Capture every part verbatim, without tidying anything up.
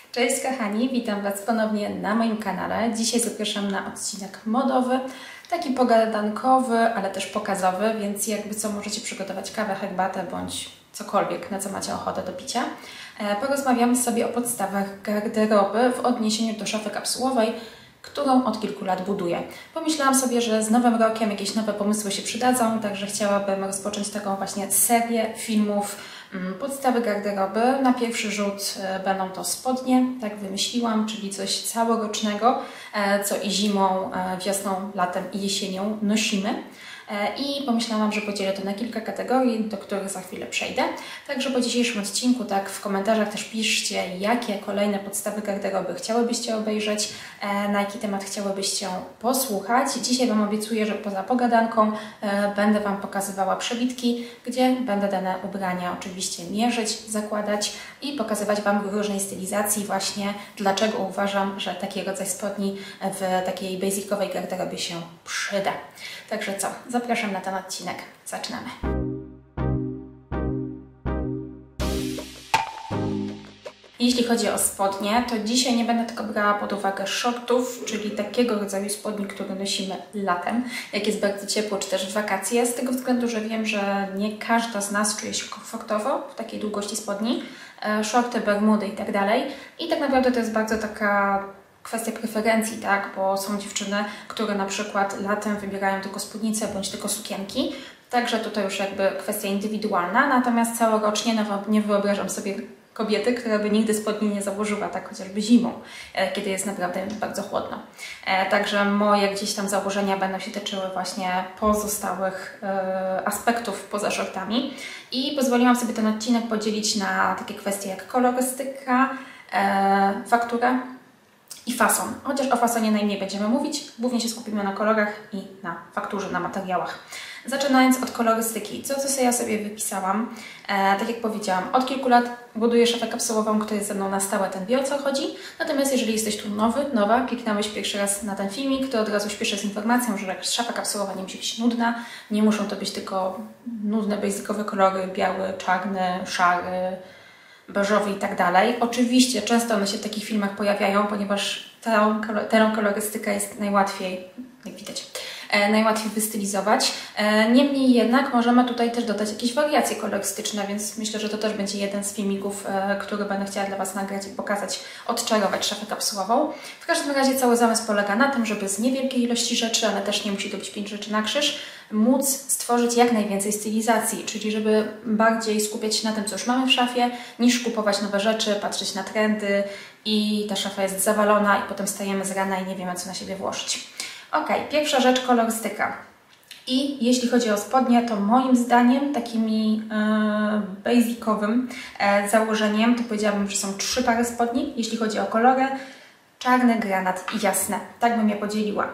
Cześć kochani, witam Was ponownie na moim kanale. Dzisiaj zapraszam na odcinek modowy, taki pogadankowy, ale też pokazowy, więc jakby co, możecie przygotować kawę, herbatę bądź cokolwiek, na co macie ochotę do picia. Porozmawiamy sobie o podstawach garderoby w odniesieniu do szafy kapsułowej, którą od kilku lat buduję. Pomyślałam sobie, że z nowym rokiem jakieś nowe pomysły się przydadzą, także chciałabym rozpocząć taką właśnie serię filmów podstawy garderoby. Na pierwszy rzut będą to spodnie, tak wymyśliłam, czyli coś całorocznego, co i zimą, wiosną, latem i jesienią nosimy. I pomyślałam, że podzielę to na kilka kategorii, do których za chwilę przejdę. Także po dzisiejszym odcinku, tak w komentarzach też piszcie, jakie kolejne podstawy garderoby chciałybyście obejrzeć, na jaki temat chciałybyście posłuchać. Dzisiaj Wam obiecuję, że poza pogadanką będę Wam pokazywała przebitki, gdzie będę dane ubrania oczywiście mierzyć, zakładać i pokazywać Wam w różnej stylizacji właśnie, dlaczego uważam, że taki rodzaj spodni w takiej basicowej garderobie się przyda. Także co? Zapraszam na ten odcinek. Zaczynamy. Jeśli chodzi o spodnie, to dzisiaj nie będę tylko brała pod uwagę shortów, czyli takiego rodzaju spodni, które nosimy latem, jak jest bardzo ciepło, czy też w wakacje, z tego względu, że wiem, że nie każda z nas czuje się komfortowo w takiej długości spodni, shorty, bermudy i tak dalej. I tak naprawdę to jest bardzo taka kwestia preferencji, tak, bo są dziewczyny, które na przykład latem wybierają tylko spódnice bądź tylko sukienki, także tutaj już jakby kwestia indywidualna, natomiast całorocznie nie wyobrażam sobie kobiety, która by nigdy spodni nie założyła, tak chociażby zimą, kiedy jest naprawdę bardzo chłodno. Także moje gdzieś tam założenia będą się tyczyły właśnie pozostałych aspektów poza shortami i pozwoliłam sobie ten odcinek podzielić na takie kwestie jak kolorystyka, faktura i fason. Chociaż o fasonie najmniej będziemy mówić, głównie się skupimy na kolorach i na fakturze, na materiałach. Zaczynając od kolorystyki, co, co sobie ja sobie wypisałam, e, tak jak powiedziałam, od kilku lat buduję szafę kapsułową, kto jest ze mną na stałe, ten wie, o co chodzi. Natomiast jeżeli jesteś tu nowy, nowa, kliknąłeś pierwszy raz na ten filmik, to od razu śpieszę z informacją, że szafa kapsułowa nie musi być nudna, nie muszą to być tylko nudne, basicowe kolory, biały, czarny, szary, beżowy i tak dalej. Oczywiście często one się w takich filmach pojawiają, ponieważ tę, tę kolorystykę jest najłatwiej, jak widać, e, najłatwiej wystylizować. E, niemniej jednak możemy tutaj też dodać jakieś wariacje kolorystyczne, więc myślę, że to też będzie jeden z filmików, e, który będę chciała dla Was nagrać i pokazać, odczarować szafę kapsułową. W każdym razie cały zamysł polega na tym, żeby z niewielkiej ilości rzeczy, ale też nie musi to być pięć rzeczy na krzyż, móc stworzyć jak najwięcej stylizacji, czyli żeby bardziej skupiać się na tym, co już mamy w szafie, niż kupować nowe rzeczy, patrzeć na trendy i ta szafa jest zawalona i potem stajemy z rana i nie wiemy, co na siebie włożyć. Ok, pierwsza rzecz, kolorystyka. I jeśli chodzi o spodnie, to moim zdaniem takimi e, basicowym e, założeniem, to powiedziałabym, że są trzy pary spodni, jeśli chodzi o kolory, czarny, granat i jasne. Tak bym je podzieliła.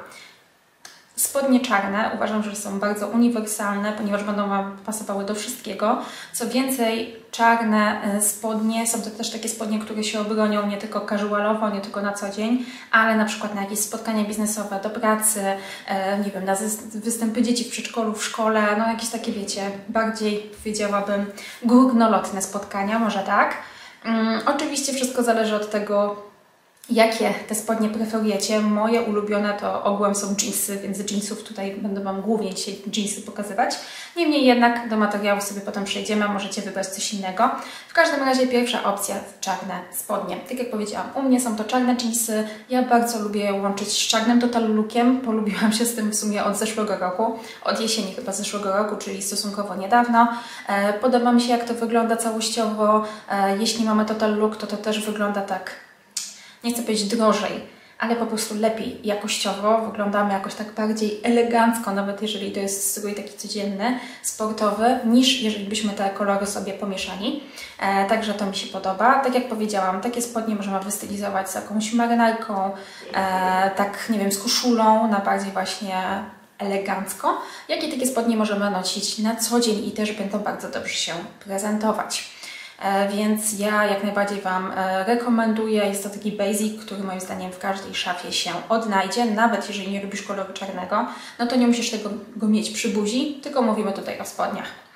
Spodnie czarne uważam, że są bardzo uniwersalne, ponieważ będą Wam pasowały do wszystkiego. Co więcej, czarne spodnie są to też takie spodnie, które się obronią nie tylko casualowo, nie tylko na co dzień, ale na przykład na jakieś spotkania biznesowe, do pracy, nie wiem, na występy dzieci w przedszkolu, w szkole, no jakieś takie, wiecie, bardziej powiedziałabym górnolotne spotkania, może tak. Um, oczywiście wszystko zależy od tego, jakie te spodnie preferujecie. Moje ulubione to ogółem są dżinsy, więc z dżinsów tutaj będę Wam głównie dzisiaj dżinsy pokazywać. Niemniej jednak do materiału sobie potem przejdziemy, możecie wybrać coś innego. W każdym razie pierwsza opcja, czarne spodnie. Tak jak powiedziałam, u mnie są to czarne dżinsy. Ja bardzo lubię je łączyć z czarnym total lookiem. Polubiłam się z tym w sumie od zeszłego roku, od jesieni chyba zeszłego roku, czyli stosunkowo niedawno. E, podoba mi się, jak to wygląda całościowo. E, jeśli mamy total look, to to też wygląda tak, nie chcę powiedzieć drożej, ale po prostu lepiej jakościowo, wyglądamy jakoś tak bardziej elegancko, nawet jeżeli to jest strój taki codzienny, sportowy, niż jeżeli byśmy te kolory sobie pomieszali. E, także to mi się podoba. Tak jak powiedziałam, takie spodnie możemy wystylizować z jakąś marynarką, e, tak nie wiem, z koszulą, na bardziej właśnie elegancko, jak i takie spodnie możemy nosić na co dzień i też będą bardzo dobrze się prezentować. Więc ja jak najbardziej Wam rekomenduję. Jest to taki basic, który moim zdaniem w każdej szafie się odnajdzie. Nawet jeżeli nie lubisz koloru czarnego, no to nie musisz tego go mieć przy buzi, tylko mówimy tutaj o spodniach.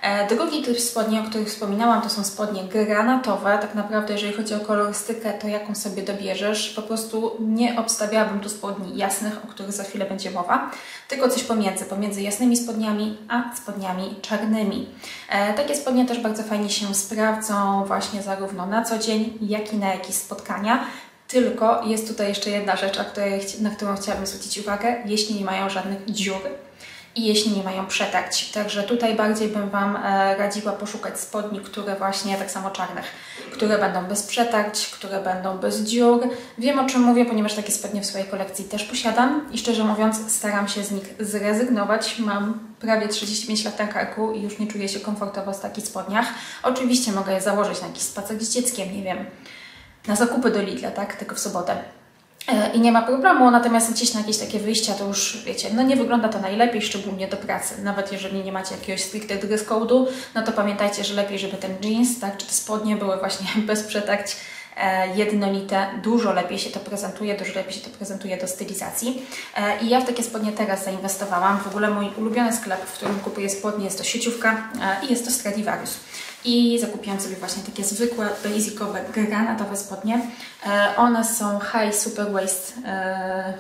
Drugi typ spodni, o których wspominałam, to są spodnie granatowe. Tak naprawdę, jeżeli chodzi o kolorystykę, to jaką sobie dobierzesz. Po prostu nie obstawiałabym tu spodni jasnych, o których za chwilę będzie mowa, tylko coś pomiędzy, pomiędzy jasnymi spodniami, a spodniami czarnymi. E, takie spodnie też bardzo fajnie się sprawdzą właśnie zarówno na co dzień, jak i na jakieś spotkania. Tylko jest tutaj jeszcze jedna rzecz, na którą chciałabym zwrócić uwagę, jeśli nie mają żadnych dziur i jeśli nie mają przetarć. Także tutaj bardziej bym Wam radziła poszukać spodni, które właśnie, tak samo czarnych, które będą bez przetarć, które będą bez dziur. Wiem, o czym mówię, ponieważ takie spodnie w swojej kolekcji też posiadam i szczerze mówiąc staram się z nich zrezygnować. Mam prawie trzydzieści pięć lat na karku i już nie czuję się komfortowo w takich spodniach. Oczywiście mogę je założyć na jakiś spacer z dzieckiem, nie wiem, na zakupy do Lidla, tak, tylko w sobotę. I nie ma problemu, natomiast gdzieś na jakieś takie wyjścia to już, wiecie, no nie wygląda to najlepiej, szczególnie do pracy. Nawet jeżeli nie macie jakiegoś stricte dress code'u, no to pamiętajcie, że lepiej, żeby ten jeans, tak, czy te spodnie były właśnie bez przetarć, e, jednolite. Dużo lepiej się to prezentuje, dużo lepiej się to prezentuje do stylizacji. E, I ja w takie spodnie teraz zainwestowałam. W ogóle mój ulubiony sklep, w którym kupuję spodnie, jest to sieciówka e, i jest to Stradivarius. I zakupiłam sobie właśnie takie zwykłe, basicowe, granatowe spodnie. E, one są high super waist, e,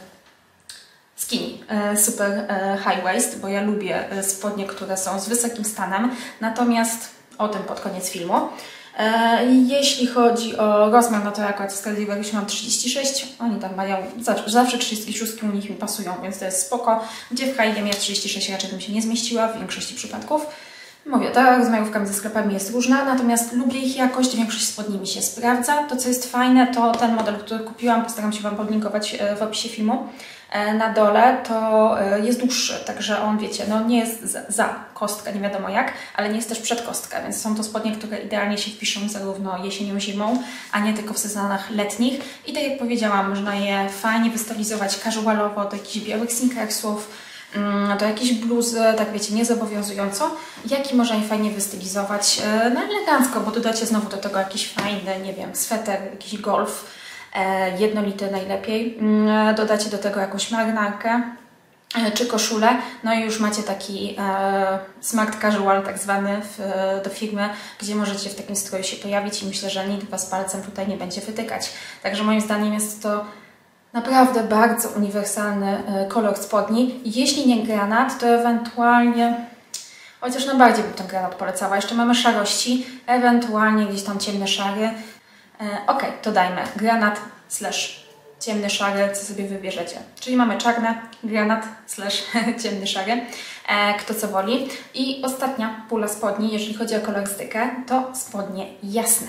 skinny, e, super e, high waist, bo ja lubię spodnie, które są z wysokim stanem. Natomiast o tym pod koniec filmu. E, jeśli chodzi o rozmiar, no to akurat w Stradivariusie mam trzydzieści sześć, oni tam mają, zawsze, zawsze trzydzieści sześć u nich mi pasują, więc to jest spoko. Gdzie w H i M ja trzydzieści sześć raczej bym się nie zmieściła w większości przypadków. Mówię, ta rozmiarówka między sklepami jest różna, natomiast lubię ich jakość, większość spodni mi się sprawdza. To, co jest fajne, to ten model, który kupiłam, postaram się Wam podlinkować w opisie filmu. Na dole to jest dłuższy, także on, wiecie, no nie jest za, za kostkę, nie wiadomo jak, ale nie jest też przed kostkę, więc są to spodnie, które idealnie się wpiszą zarówno jesienią, zimą, a nie tylko w sezonach letnich. I tak jak powiedziałam, można je fajnie wystylizować casualowo do jakichś białych sneakersów, do jakiejś bluzy, tak wiecie, niezobowiązująco, jak i można je fajnie wystylizować no elegancko, bo dodacie znowu do tego jakiś fajny, nie wiem, sweter, jakiś golf, jednolity najlepiej. Dodacie do tego jakąś marynarkę czy koszulę, no i już macie taki e, smart casual tak zwany w, do firmy, gdzie możecie w takim stroju się pojawić i myślę, że nikt Was palcem tutaj nie będzie wytykać. Także moim zdaniem jest to naprawdę bardzo uniwersalny kolor spodni. Jeśli nie granat, to ewentualnie, chociaż najbardziej bym ten granat polecała. Jeszcze mamy szarości, ewentualnie gdzieś tam ciemny szary. E, ok, to dajmy granat slash ciemny szary, co sobie wybierzecie. Czyli mamy czarne, granat slash ciemny szary, e, kto co woli. I ostatnia pula spodni, jeżeli chodzi o kolorystykę, to spodnie jasne.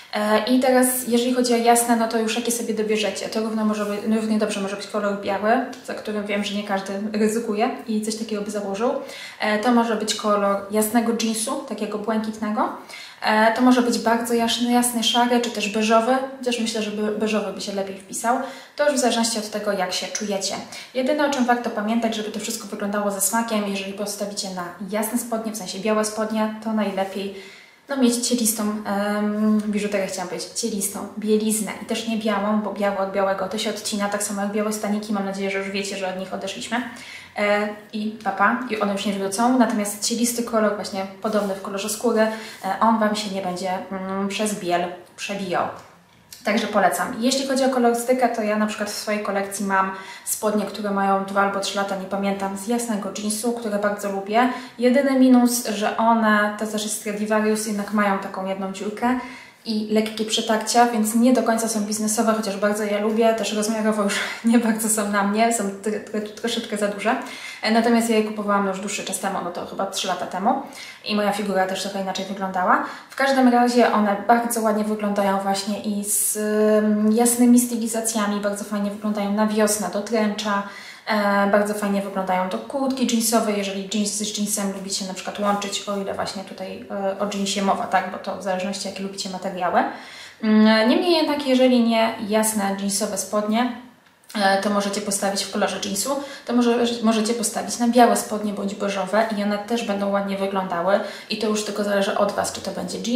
I teraz, jeżeli chodzi o jasne, no to już jakie sobie dobierzecie. To równo może być, równie dobrze może być kolor biały, za którym wiem, że nie każdy ryzykuje i coś takiego by założył. To może być kolor jasnego jeansu, takiego błękitnego. To może być bardzo jasny, jasny szary, czy też beżowy, chociaż myślę, że beżowy by się lepiej wpisał. To już w zależności od tego, jak się czujecie. Jedyne, o czym warto pamiętać, żeby to wszystko wyglądało ze smakiem, jeżeli postawicie na jasne spodnie, w sensie białe spodnie, to najlepiej no mieć cielistą, um, biżuterię chciałam powiedzieć, cielistą bieliznę i też nie białą, bo białe od białego to się odcina, tak samo jak białe staniki, mam nadzieję, że już wiecie, że od nich odeszliśmy e, i papa, i one już nie wrócą, natomiast cielisty kolor, właśnie podobny w kolorze skóry, e, on Wam się nie będzie mm, przez biel przebijał. Także polecam. Jeśli chodzi o kolorystykę, to ja na przykład w swojej kolekcji mam spodnie, które mają dwa albo trzy lata, nie pamiętam, z jasnego jeansu, które bardzo lubię. Jedyny minus, że one, to też jest Stradivarius, jednak mają taką jedną dziurkę i lekkie przetarcia, więc nie do końca są biznesowe, chociaż bardzo je lubię, też rozmiarowo już nie bardzo są na mnie, są troszeczkę za duże. Natomiast ja je kupowałam już dłuższy czas temu, no to chyba trzy lata temu i moja figura też trochę inaczej wyglądała. W każdym razie one bardzo ładnie wyglądają właśnie i z jasnymi stylizacjami, bardzo fajnie wyglądają na wiosnę, do tręcza. E, bardzo fajnie wyglądają do kurtki jeansowej, jeżeli jeans z jeansem lubicie na przykład łączyć, o ile właśnie tutaj e, o jeansie mowa, tak, bo to w zależności jakie lubicie materiały. E, niemniej jednak, jeżeli nie jasne jeansowe spodnie, e, to możecie postawić w kolorze jeansu, to może, możecie postawić na białe spodnie bądź beżowe i one też będą ładnie wyglądały i to już tylko zależy od Was, czy to będzie jeans,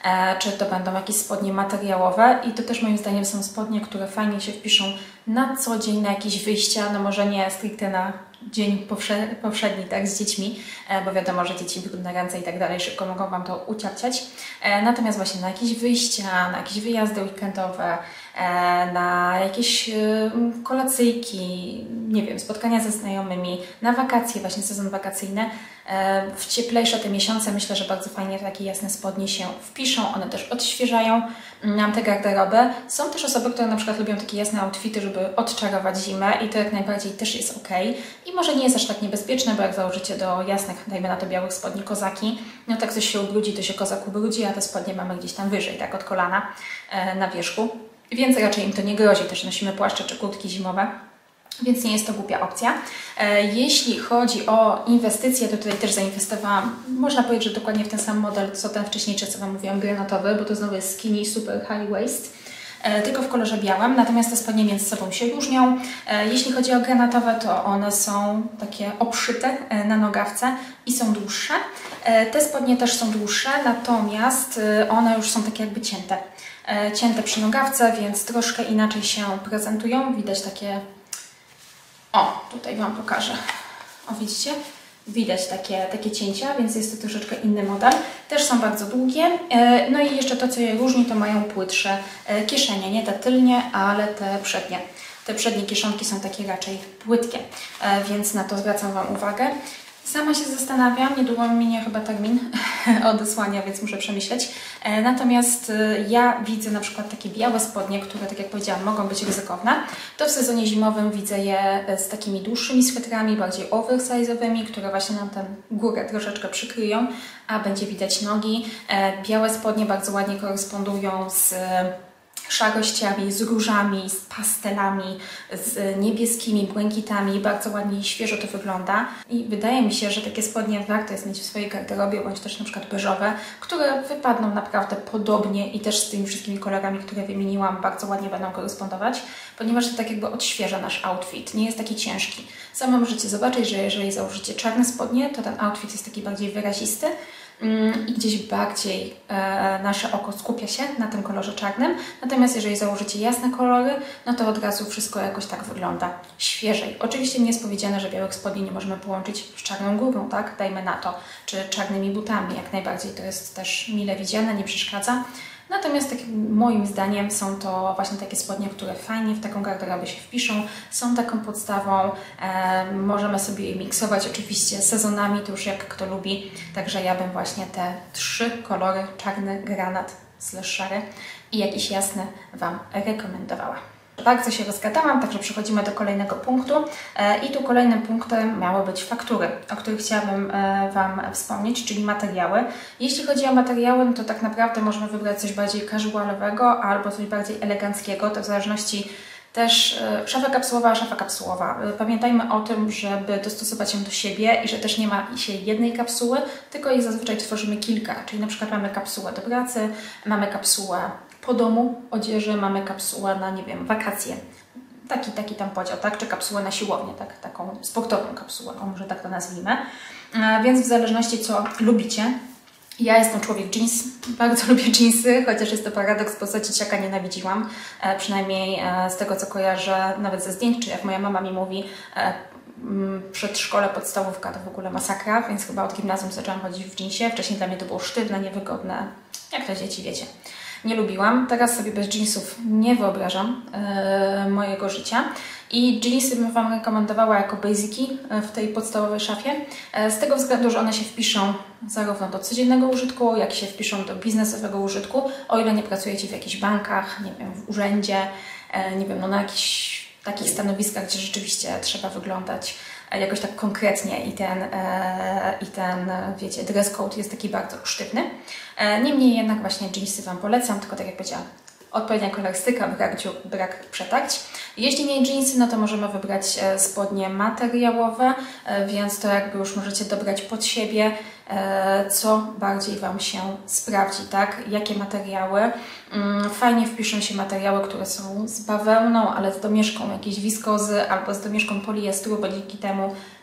e, czy to będą jakieś spodnie materiałowe i to też moim zdaniem są spodnie, które fajnie się wpiszą na co dzień, na jakieś wyjścia, no może nie stricte na dzień powszedni, tak, z dziećmi, e, bo wiadomo, że dzieci brudne ręce i tak dalej szybko mogą Wam to uciapciać. E, natomiast właśnie na jakieś wyjścia, na jakieś wyjazdy weekendowe, e, na jakieś e, kolacyjki, nie wiem, spotkania ze znajomymi, na wakacje, właśnie sezon wakacyjny, e, w cieplejsze te miesiące myślę, że bardzo fajnie takie jasne spodnie się wpiszą, one też odświeżają nam te garderoby. Są też osoby, które na przykład lubią takie jasne outfity, żeby odczarować zimę i to jak najbardziej też jest ok. I może nie jest aż tak niebezpieczne, bo jak założycie do jasnych, dajmy na to białych spodni kozaki, no tak coś się ubrudzi, to się kozak ubrudzi, a te spodnie mamy gdzieś tam wyżej, tak od kolana e, na wierzchu. Więc raczej im to nie grozi, też nosimy płaszcze czy kurtki zimowe, więc nie jest to głupia opcja. E, jeśli chodzi o inwestycje, to tutaj też zainwestowałam, można powiedzieć, że dokładnie w ten sam model, co ten wcześniejszy, co Wam mówiłam, granatowy, bo to znowu jest skinny super high waist, e, tylko w kolorze białym, natomiast te spodnie między sobą się różnią. E, jeśli chodzi o granatowe, to one są takie obszyte e, na nogawce i są dłuższe. E, te spodnie też są dłuższe, natomiast e, one już są takie jakby cięte. E, cięte przy nogawce, więc troszkę inaczej się prezentują. Widać takie... O, tutaj Wam pokażę. O, widzicie? Widać takie, takie cięcia, więc jest to troszeczkę inny model. Też są bardzo długie. No i jeszcze to, co je różni, to mają płytsze kieszenie. Nie te tylnie, ale te przednie. Te przednie kieszonki są takie raczej płytkie, więc na to zwracam Wam uwagę. Sama się zastanawiam, niedługo minie chyba termin odesłania, więc muszę przemyśleć. Natomiast ja widzę na przykład takie białe spodnie, które, tak jak powiedziałam, mogą być ryzykowne. To w sezonie zimowym widzę je z takimi dłuższymi swetrami, bardziej oversize'owymi, które właśnie nam tę górę troszeczkę przykryją, a będzie widać nogi. Białe spodnie bardzo ładnie korespondują z szarościami, z różami, z pastelami, z niebieskimi błękitami. Bardzo ładnie i świeżo to wygląda. I wydaje mi się, że takie spodnie warto jest mieć w swojej garderobie, bądź też na przykład beżowe, które wypadną naprawdę podobnie i też z tymi wszystkimi kolorami, które wymieniłam, bardzo ładnie będą korespondować, ponieważ to tak jakby odświeża nasz outfit. Nie jest taki ciężki. Samo możecie zobaczyć, że jeżeli założycie czarne spodnie, to ten outfit jest taki bardziej wyrazisty, i gdzieś bardziej e, nasze oko skupia się na tym kolorze czarnym. Natomiast jeżeli założycie jasne kolory, no to od razu wszystko jakoś tak wygląda świeżej. Oczywiście nie jest powiedziane, że białych spodni nie możemy połączyć z czarną górą, tak? Dajmy na to, czy czarnymi butami. Jak najbardziej to jest też mile widziane, nie przeszkadza. Natomiast tak, moim zdaniem są to właśnie takie spodnie, które fajnie w taką garderobę się wpiszą, są taką podstawą, e, możemy sobie je miksować oczywiście sezonami, to już jak kto lubi, także ja bym właśnie te trzy kolory, czarny, granat, slash szary i jakiś jasny Wam rekomendowała. Bardzo się rozgadałam, także przechodzimy do kolejnego punktu e, i tu kolejnym punktem miały być faktury, o których chciałabym e, Wam wspomnieć, czyli materiały. Jeśli chodzi o materiały, no to tak naprawdę możemy wybrać coś bardziej casualowego albo coś bardziej eleganckiego, to w zależności też e, szafa kapsułowa, szafa kapsułowa. E, pamiętajmy o tym, żeby dostosować ją do siebie i że też nie ma się jednej kapsuły, tylko jej zazwyczaj tworzymy kilka, czyli na przykład mamy kapsułę do pracy, mamy kapsułę po domu, odzieży, mamy kapsułę na, nie wiem, wakacje. Taki, taki tam podział, tak? Czy kapsułę na siłownię, tak? Taką sportową kapsułę, o może tak to nazwijmy. E, więc w zależności co lubicie. Ja jestem człowiek jeans, bardzo lubię jeansy, chociaż jest to paradoks, bo za dzieciaka nienawidziłam. E, przynajmniej e, z tego co kojarzę, nawet ze zdjęć, czy jak moja mama mi mówi, e, przedszkole, podstawówka to w ogóle masakra, więc chyba od gimnazjum zaczęłam chodzić w jeansie. Wcześniej dla mnie to było sztywne, niewygodne, jak to dzieci wiecie. Nie lubiłam. Teraz sobie bez jeansów nie wyobrażam e, mojego życia. I jeansy bym Wam rekomendowała jako basiki w tej podstawowej szafie. E, z tego względu, że one się wpiszą zarówno do codziennego użytku, jak się wpiszą do biznesowego użytku, o ile nie pracujecie w jakichś bankach, nie wiem, w urzędzie, e, nie wiem, no na jakichś takich stanowiskach, gdzie rzeczywiście trzeba wyglądać jakoś tak konkretnie i ten, e, i ten, wiecie, dress code jest taki bardzo sztywny. E, niemniej jednak właśnie jeansy Wam polecam, tylko tak jak powiedziałam, odpowiednia kolorystyka, brak dziur, brak przetarć. Jeśli nie jeansy, no to możemy wybrać spodnie materiałowe, e, więc to jakby już możecie dobrać pod siebie, e, co bardziej Wam się sprawdzi, tak? Jakie materiały. Mm, fajnie wpiszą się materiały, które są z bawełną, ale z domieszką jakiejś wiskozy albo z domieszką poliestru, bo dzięki temu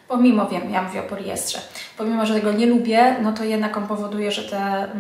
Pomimo, wiem, ja mówię o poliestrze, pomimo, że tego nie lubię, no to jednak on powoduje, że te,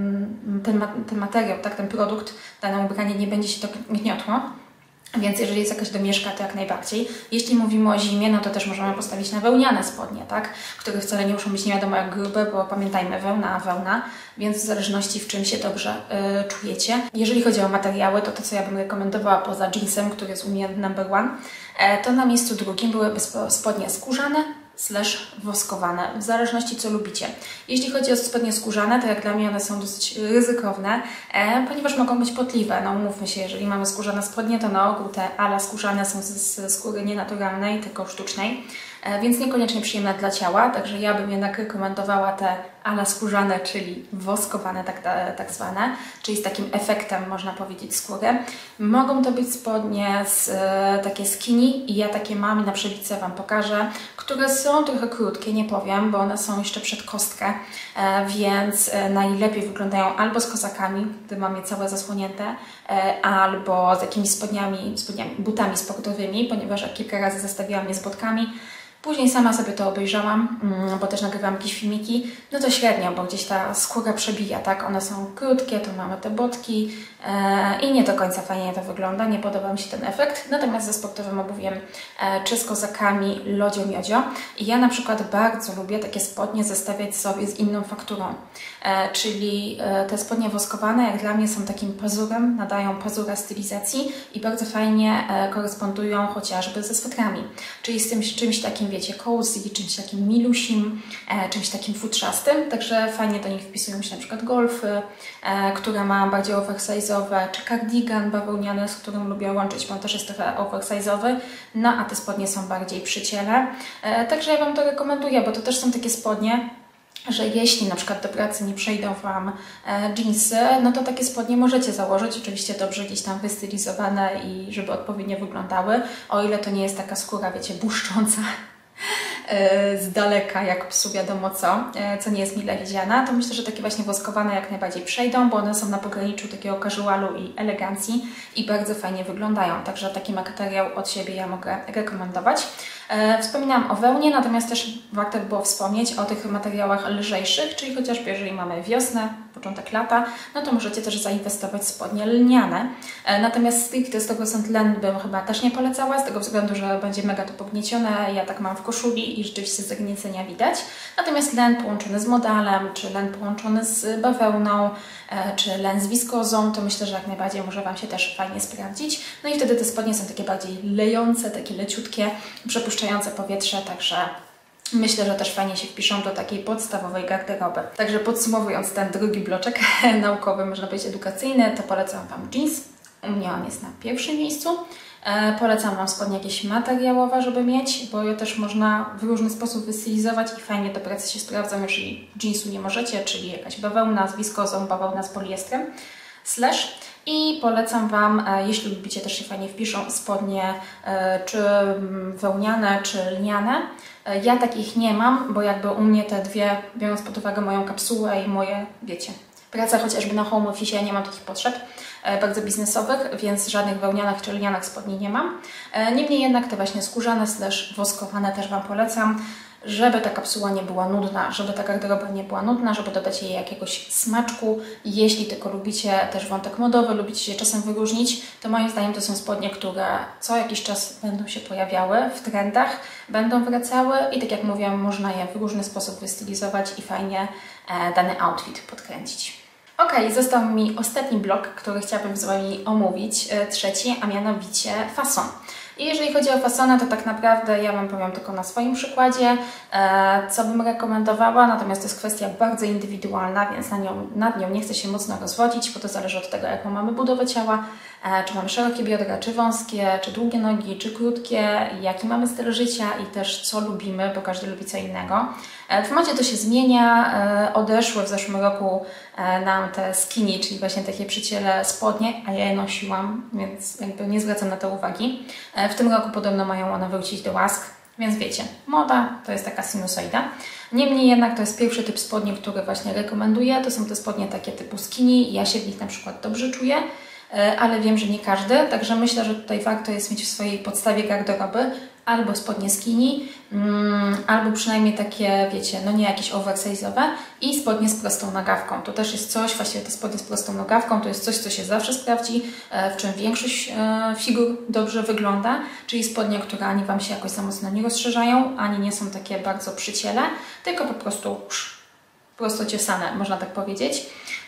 ten, ten materiał, tak, ten produkt, dane ubranie nie będzie się to gniotło. Więc jeżeli jest jakaś domieszka, to jak najbardziej. Jeśli mówimy o zimie, no to też możemy postawić na wełniane spodnie, tak? Które wcale nie muszą być nie wiadomo jak grube, bo pamiętajmy, wełna a wełna, więc w zależności w czym się dobrze yy, czujecie. Jeżeli chodzi o materiały, to to, co ja bym rekomendowała poza jeansem, który jest u mnie number one, e, to na miejscu drugim byłyby spodnie skórzane slash woskowane, w zależności co lubicie. Jeśli chodzi o spodnie skórzane, to jak dla mnie one są dosyć ryzykowne, e, ponieważ mogą być potliwe. No umówmy się, jeżeli mamy skórzane spodnie, to na ogół te ala skórzane są ze skóry nienaturalnej, tylko sztucznej, e, więc niekoniecznie przyjemne dla ciała, także ja bym jednak rekomendowała te ala skórzane, czyli woskowane tak, tak zwane, czyli z takim efektem, można powiedzieć, skóry. Mogą to być spodnie z, e, takie skinny i ja takie mam i na przebicie Wam pokażę, które są trochę krótkie, nie powiem, bo one są jeszcze przed kostkę, e, więc e, najlepiej wyglądają albo z kozakami, gdy mam je całe zasłonięte, e, albo z jakimiś spodniami, spodniami, butami sportowymi, ponieważ jak kilka razy zestawiłam je z botkami. Później sama sobie to obejrzałam, bo też nagrywam jakieś filmiki, no to średnio, bo gdzieś ta skóra przebija, tak? One są krótkie, to mamy te botki e, i nie do końca fajnie to wygląda, nie podoba mi się ten efekt. Natomiast ze sportowym obuwiem e, czy z kozakami lodzio miodzio. I ja na przykład bardzo lubię takie spodnie zestawiać sobie z inną fakturą, e, czyli e, te spodnie woskowane jak dla mnie są takim pazurem, nadają pazura stylizacji i bardzo fajnie e, korespondują chociażby ze swetrami, czyli z tym czymś takim, wiecie, cozy, czymś takim milusim, e, czymś takim futrzastym, także fajnie do nich wpisują się na przykład golfy, e, które mam bardziej oversize'owe, czy cardigan bawełniany, z którym lubię łączyć, bo on też jest trochę oversize'owy, no a te spodnie są bardziej przy ciele, e, także ja Wam to rekomenduję, bo to też są takie spodnie, że jeśli na przykład do pracy nie przejdą Wam e, jeansy, no to takie spodnie możecie założyć, oczywiście dobrze gdzieś tam wystylizowane i żeby odpowiednio wyglądały, o ile to nie jest taka skóra, wiecie, błyszcząca z daleka, jak psu wiadomo co, co nie jest mile widziana, to myślę, że takie właśnie woskowane jak najbardziej przejdą, bo one są na pograniczu takiego casualu i elegancji i bardzo fajnie wyglądają, także taki materiał od siebie ja mogę rekomendować. Wspominałam o wełnie, natomiast też warto by było wspomnieć o tych materiałach lżejszych, czyli chociażby jeżeli mamy wiosnę, początek lata, no to możecie też zainwestować w spodnie lniane. Natomiast stricte sto procent len bym chyba też nie polecała, z tego względu, że będzie mega to pogniecione. Ja tak mam w koszuli i rzeczywiście zagniecenia widać. Natomiast len połączony z modalem, czy len połączony z bawełną, czy len z wiskozą, to myślę, że jak najbardziej może Wam się też fajnie sprawdzić. No i wtedy te spodnie są takie bardziej lejące, takie leciutkie, przepuszczające powietrze, także myślę, że też fajnie się wpiszą do takiej podstawowej garderoby. Także podsumowując ten drugi bloczek naukowy, można powiedzieć edukacyjny, to polecam Wam jeans. U mnie on jest na pierwszym miejscu. E, polecam Wam spodnie jakieś materiałowe, żeby mieć, bo je też można w różny sposób wystylizować i fajnie do pracy się sprawdzą, jeżeli jeansu nie możecie, czyli jakaś bawełna z wiskozą, bawełna z poliestrem, slash. I polecam Wam, e, jeśli lubicie, też się fajnie wpiszą spodnie e, czy wełniane, czy lniane. E, ja takich nie mam, bo jakby u mnie te dwie, biorąc pod uwagę moją kapsułę i moje, wiecie, praca chociażby na home office, ja nie mam takich potrzeb e, bardzo biznesowych, więc żadnych wełnianych czy lnianych spodni nie mam. E, niemniej jednak te właśnie skórzane slash woskowane też Wam polecam, żeby ta kapsuła nie była nudna, żeby ta garderoba nie była nudna, żeby dodać jej jakiegoś smaczku. Jeśli tylko lubicie też wątek modowy, lubicie się czasem wyróżnić, to moim zdaniem to są spodnie, które co jakiś czas będą się pojawiały w trendach, będą wracały i tak jak mówiłam, można je w różny sposób wystylizować i fajnie e, dany outfit podkręcić. Ok, został mi ostatni blok, który chciałabym z Wami omówić, e, trzeci, a mianowicie fason. I jeżeli chodzi o fasonę, to tak naprawdę ja Wam powiem tylko na swoim przykładzie, e, co bym rekomendowała, natomiast to jest kwestia bardzo indywidualna, więc na nią, nad nią nie chcę się mocno rozwodzić, bo to zależy od tego, jaką mamy budowę ciała, e, czy mamy szerokie biodra, czy wąskie, czy długie nogi, czy krótkie, jaki mamy styl życia i też co lubimy, bo każdy lubi co innego. E, w modzie to się zmienia, e, odeszły w zeszłym roku e, nam te skinny, czyli właśnie takie przy ciele spodnie, a ja je nosiłam, więc jakby nie zwracam na to uwagi. E, w tym roku podobno mają one wrócić do łask, więc wiecie, moda to jest taka sinusoida. Niemniej jednak to jest pierwszy typ spodni, który właśnie rekomenduję. To są te spodnie takie typu skinny, ja się w nich na przykład dobrze czuję, ale wiem, że nie każdy, także myślę, że tutaj warto jest mieć w swojej podstawie garderoby albo spodnie skinny, mm, albo przynajmniej takie, wiecie, no nie jakieś oversize'owe i spodnie z prostą nogawką. To też jest coś, właściwie te spodnie z prostą nogawką to jest coś, co się zawsze sprawdzi, w czym większość e, figur dobrze wygląda, czyli spodnie, które ani Wam się jakoś za mocno nie rozszerzają, ani nie są takie bardzo przyciele, tylko po prostu psz, prosto ciosane, można tak powiedzieć.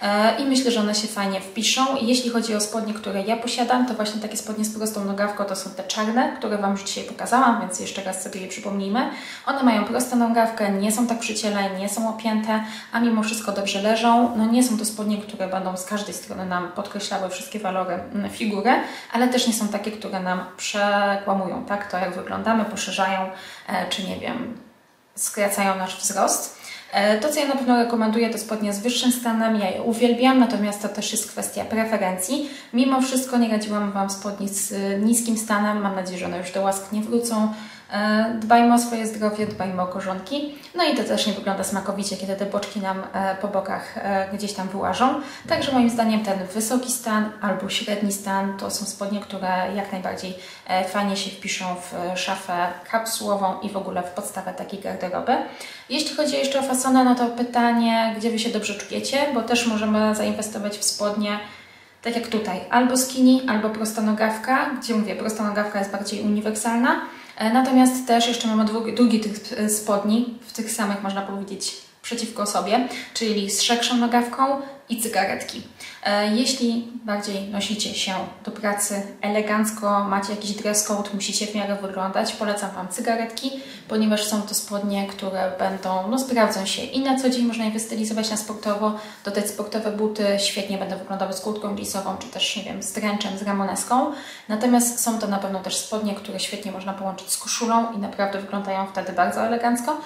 I myślę, że one się fajnie wpiszą. I jeśli chodzi o spodnie, które ja posiadam, to właśnie takie spodnie z prostą nogawką to są te czarne, które Wam już dzisiaj pokazałam, więc jeszcze raz sobie je przypomnijmy. One mają prostą nogawkę, nie są tak przyciele, nie są opięte, a mimo wszystko dobrze leżą. No nie są to spodnie, które będą z każdej strony nam podkreślały wszystkie walory figury, ale też nie są takie, które nam przekłamują, tak? To jak wyglądamy, poszerzają, czy nie wiem, skracają nasz wzrost. To, co ja na pewno rekomenduję, to spodnie z wyższym stanem. Ja je uwielbiam, natomiast to też jest kwestia preferencji. Mimo wszystko nie radziłam Wam spodni z niskim stanem. Mam nadzieję, że one już do łask nie wrócą. Dbajmy o swoje zdrowie, dbajmy o korzonki. No i to też nie wygląda smakowicie, kiedy te boczki nam po bokach gdzieś tam wyłażą. Także moim zdaniem ten wysoki stan albo średni stan to są spodnie, które jak najbardziej fajnie się wpiszą w szafę kapsułową i w ogóle w podstawę takiej garderoby. Jeśli chodzi jeszcze o fasonę, no to pytanie, gdzie Wy się dobrze czujecie, bo też możemy zainwestować w spodnie tak jak tutaj, albo skinny, albo prosta nogawka, gdzie mówię, prosta nogawka jest bardziej uniwersalna. Natomiast też jeszcze mamy drugi, drugi typ spodni, w tych samych można powiedzieć przeciwko sobie, czyli z szerszą nogawką i cygaretki. Jeśli bardziej nosicie się do pracy elegancko, macie jakiś dress code, musicie w miarę wyglądać, polecam Wam cygaretki, ponieważ są to spodnie, które będą, no sprawdzą się i na co dzień można je wystylizować na sportowo, dodać sportowe buty, świetnie będą wyglądały z kurtką jeansową, czy też, nie wiem, z trenczem, z ramoneską. Natomiast są to na pewno też spodnie, które świetnie można połączyć z koszulą i naprawdę wyglądają wtedy bardzo elegancko.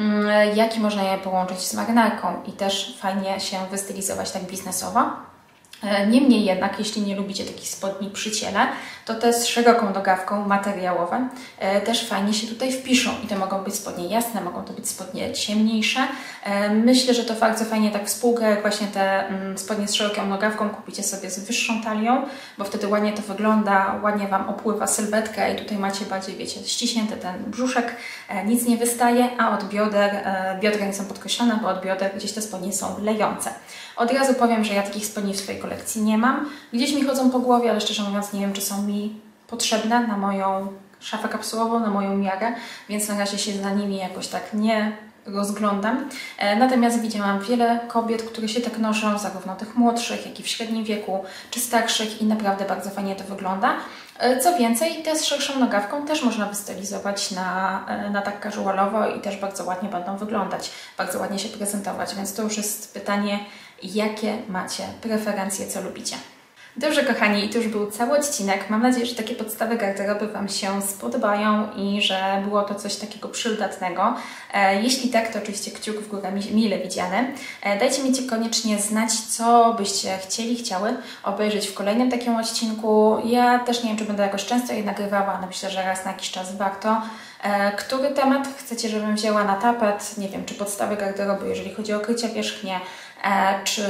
Jak i można je połączyć z marynarką i też fajnie się wystylizować tak biznesowo. Niemniej jednak, jeśli nie lubicie takich spodni przy ciele, to te z szeroką nogawką materiałowe też fajnie się tutaj wpiszą. I to mogą być spodnie jasne, mogą to być spodnie ciemniejsze. Myślę, że to bardzo fajnie tak współgra, jak właśnie te spodnie z szeroką nogawką kupicie sobie z wyższą talią, bo wtedy ładnie to wygląda, ładnie Wam opływa sylwetkę i tutaj macie bardziej, wiecie, ściśnięty ten brzuszek, nic nie wystaje, a od bioder, biodra nie są podkreślone, bo od bioder gdzieś te spodnie są lejące. Od razu powiem, że ja takich spodni w swojej kolekcji nie mam. Gdzieś mi chodzą po głowie, ale szczerze mówiąc nie wiem, czy są mi potrzebne na moją szafę kapsułową, na moją miarę, więc na razie się za nimi jakoś tak nie rozglądam. Natomiast widziałam wiele kobiet, które się tak noszą, zarówno tych młodszych, jak i w średnim wieku, czy starszych i naprawdę bardzo fajnie to wygląda. Co więcej, te z szerszą nogawką też można wystylizować na, na tak casualowo i też bardzo ładnie będą wyglądać, bardzo ładnie się prezentować, więc to już jest pytanie, jakie macie preferencje, co lubicie. Dobrze, kochani, to już był cały odcinek. Mam nadzieję, że takie podstawy garderoby Wam się spodobają i że było to coś takiego przydatnego. E, jeśli tak, to oczywiście kciuk w górę mile widziany. E, dajcie mi koniecznie znać, co byście chcieli, chciały obejrzeć w kolejnym takim odcinku. Ja też nie wiem, czy będę jakoś często je nagrywała, ale myślę, że raz na jakiś czas warto. E, który temat chcecie, żebym wzięła na tapet? Nie wiem, czy podstawy garderoby, jeżeli chodzi o krycia wierzchnie, E, czy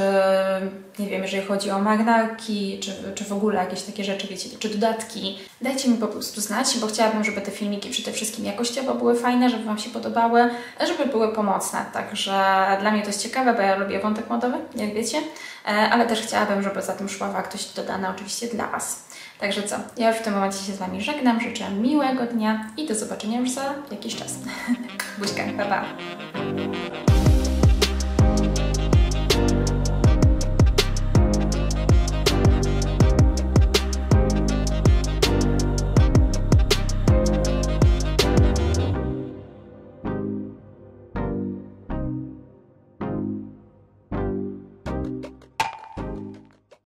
nie wiem, jeżeli chodzi o marynarki, czy, czy w ogóle jakieś takie rzeczy, wiecie, czy dodatki. Dajcie mi po prostu znać, bo chciałabym, żeby te filmiki przede wszystkim jakościowo były fajne, żeby Wam się podobały, żeby były pomocne. Także dla mnie to jest ciekawe, bo ja lubię wątek modowy, jak wiecie, e, ale też chciałabym, żeby za tym szła wartość dodana oczywiście dla Was. Także co, ja już w tym momencie się z Wami żegnam, życzę miłego dnia i do zobaczenia już za jakiś czas. Buźka, pa pa!